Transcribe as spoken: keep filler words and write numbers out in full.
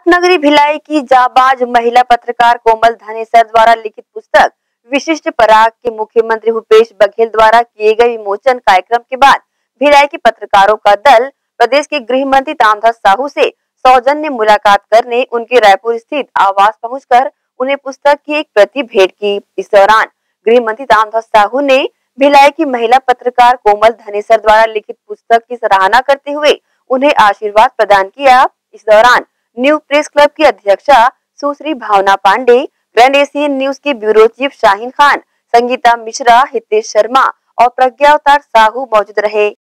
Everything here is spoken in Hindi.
उपनगरी भिलाई की जाबाज महिला पत्रकार कोमल धनेसर द्वारा लिखित पुस्तक विशिष्ट पराग के मुख्यमंत्री भूपेश बघेल द्वारा किए गए विमोचन कार्यक्रम के बाद भिलाई के पत्रकारों का दल प्रदेश के गृह मंत्री तामध्वज साहू से सौजन्य मुलाकात करने उनके रायपुर स्थित आवास पहुंचकर उन्हें पुस्तक की एक प्रति भेंट की। इस दौरान गृह मंत्री तामध्वज साहू ने भिलाई की महिला पत्रकार कोमल धनेसर द्वारा लिखित पुस्तक की सराहना करते हुए उन्हें आशीर्वाद प्रदान किया। इस दौरान न्यू प्रेस क्लब की अध्यक्षा Sushri Bhavna Pande, grand Asian news के ब्यूरो चीफ शाहीन खान, संगीता मिश्रा, हितेश शर्मा और प्रज्ञा अवतार साहू मौजूद रहे।